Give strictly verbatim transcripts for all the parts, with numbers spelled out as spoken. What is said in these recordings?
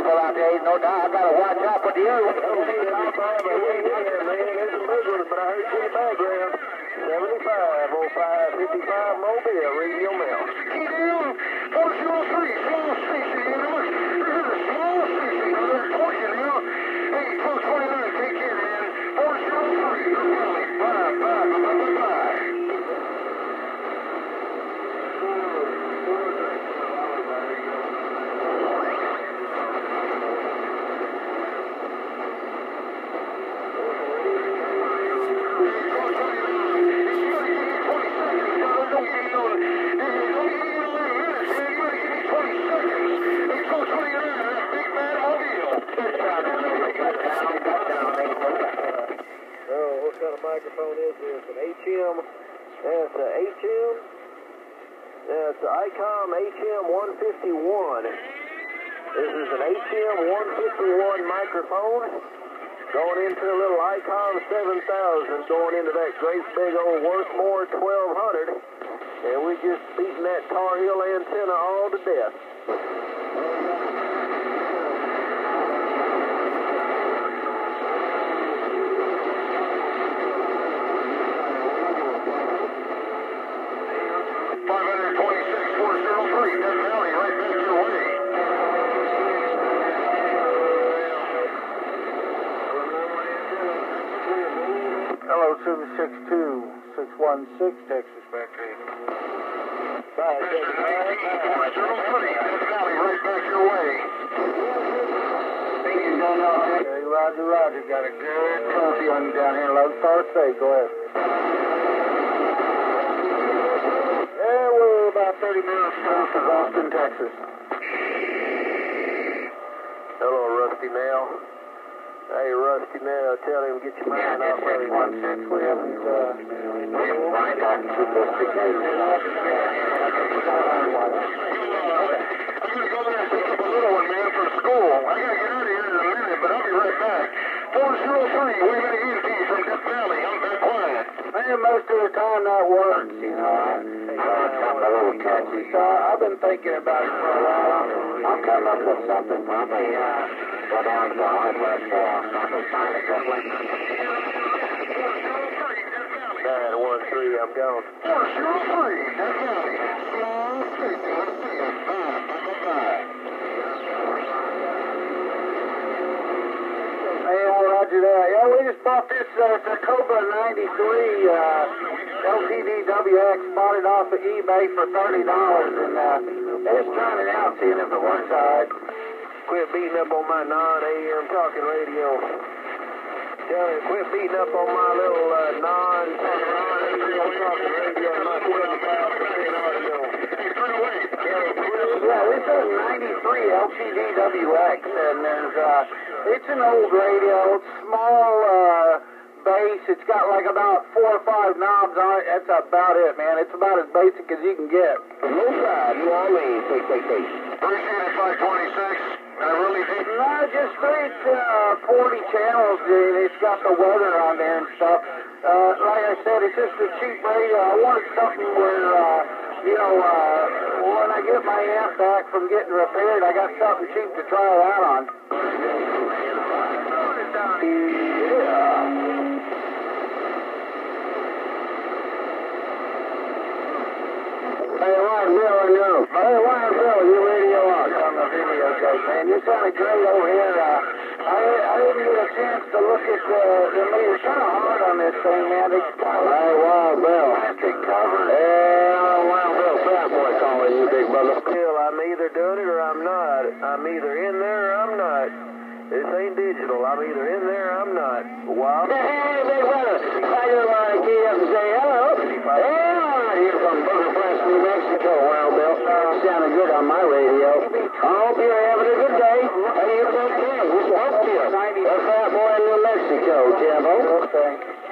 beautiful out there. No doubt. I got to watch out for the other one. But I heard you in the background. seventy-five oh five fifty-five Mobile, Radio Mill. Key down, four zero three, small station, you know. This is a small station, you know, they're pushing now. Hey, two twenty-nine, take care, man. four zero three, good valley, five, five, five, five. Microphone is this an H M? That's a H M. That's an ICOM H M one fifty-one. This is an H M one fifty-one microphone going into a little ICOM seven thousand, going into that great big old Worthmore twelve hundred, and we're just beating that Tar Heel antenna all to death. seven six two, six one six, Texas Factory. Bye, four zero three, Death Valley, right back your way. Okay, Roger, Roger. Got a good coffee on you down here in Lone Star State. Go ahead. Yeah, we're about thirty minutes south of Austin, Texas. Hello, Rusty Nail. Hey, Rusty Nail, tell him get your mind off of him. one six, we haven't, uh, we haven't find out sophisticated enough. I'm going to go there and pick up a little one, man, from school. I got to get out of here in a minute, but I'll be right back. four zero three, we got an E T from Death Valley. I'm back quiet. Man, most of the time that works, you know. It's something a little catchy, so I've been thinking about it for a while. I'll come up with something, probably, uh, go down to the hardware store, probably find a good one. nine one three, I'm gone. four zero three, Death Valley. Small station, let's see it. Five, five, five. Hey, well, Roger that. Yeah, we just bought this uh, Tacoma ninety-three uh, L T D W X, bought it off of eBay for thirty dollars, and uh, just trying it out, seeing if it works all right. Quit beating up on my non-A M talking radio. Tell him, quit beating up on my little uh, non-talking non-A M talking radio, my twenty-five percent audio. Yeah, this is a ninety-three L T D W X, and there's, uh, it's an old radio, it's small, uh, bass, it's got like about four or five knobs on it, that's about it, man. It's about as basic as you can get. No side, you all mean, take, take, take. Appreciate it, five twenty-six. I really did. No, just straight, uh, forty channels, dude. It's got the weather on there and stuff. Uh, like I said, it's just a cheap radio. I wanted something where, uh, you know, uh, when I get my amp back from getting repaired, I got something cheap to try it out on. Hey, Ryan Bill, I know. Hey, Ryan Bill, you radio on. On the video tape, man. You sounded great over here. Uh, I, I didn't get a chance to look at the, the meter. Kind of hard on this thing, man. It's got like Hey, Wild Bill. plastic cover. Yeah, Wild Bill, fat boy calling you, big brother. Bill, I'm either doing it or I'm not. I'm either in there or I'm not. This ain't digital. I'm either in there or I'm not. Wild. Hey, big brother. I just want to key up and say hello. Hey, I'm out here from Booger Flats, New Mexico. Wild Bill. Sounding good on my radio. I hope you're having a good day. Hey, you take care. We should help you. A fat boy in New Mexico, Jimbo. Okay.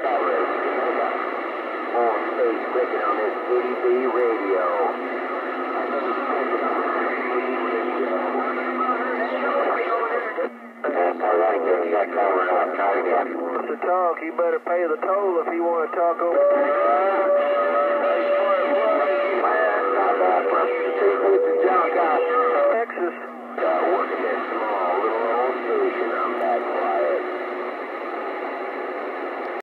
On Space Cricket on this A B radio. To talk, you better pay the toll if you want to talk over. Man, not bad. Two minutes of junk out.